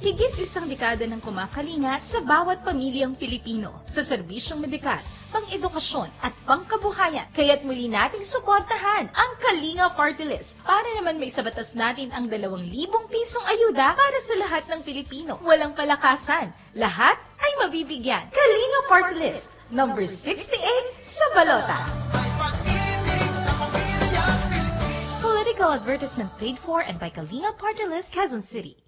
Higit isang dekada ng kumakalinga sa bawat pamilyang Pilipino sa serbisyong medikal, pang-edukasyon at pangkabuhayan. Kaya't muli nating suportahan ang Kalinga Partylist para naman may sa batas natin ang 2,000 pisong ayuda para sa lahat ng Pilipino. Walang palakasan, lahat ay mabibigyan. Kalinga Partylist, number 68 sa balota. Political advertisement paid for and by Kalinga Partylist, Quezon City.